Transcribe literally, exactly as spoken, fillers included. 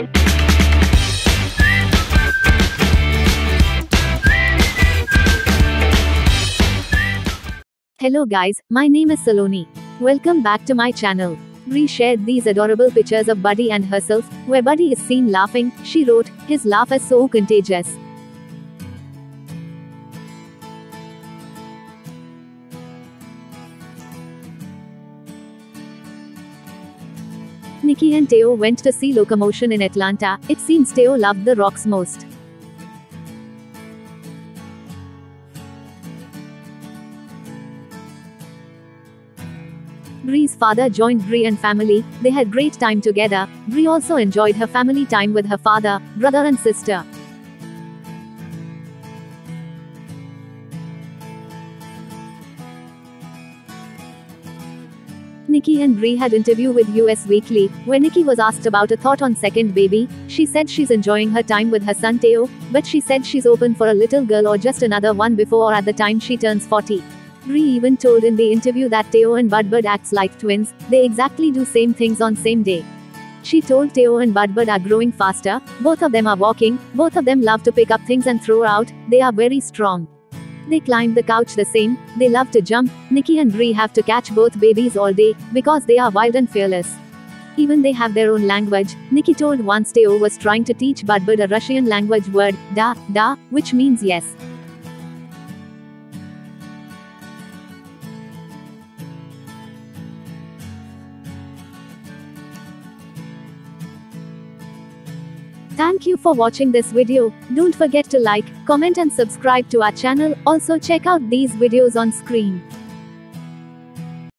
Hello guys, my name is Saloni. Welcome back to my channel. Brie shared these adorable pictures of Buddy and herself, where Buddy is seen laughing. She wrote, "His laugh is so contagious." Nikki and Teo went to see Locomotion in Atlanta. It seems Teo loved the rocks most. Brie's father joined Brie and family. They had great time together. Brie also enjoyed her family time with her father, brother and sister. Nikki and Brie had interview with U S Weekly, where Nikki was asked about a thought on second baby. She said she's enjoying her time with her son Teo, but she said she's open for a little girl or just another one before or at the time she turns forty. Brie even told in the interview that Teo and BudBud acts like twins. They exactly do same things on same day. She told Teo and BudBud are growing faster, both of them are walking, both of them love to pick up things and throw out, they are very strong. They climb the couch the same, they love to jump. Nikki and Brie have to catch both babies all day, because they are wild and fearless. Even they have their own language. Nikki told once Teo was trying to teach BudBud a Russian language word, da, da, which means yes. Thank you for watching this video. Don't forget to like, comment and subscribe to our channel. Also check out these videos on screen.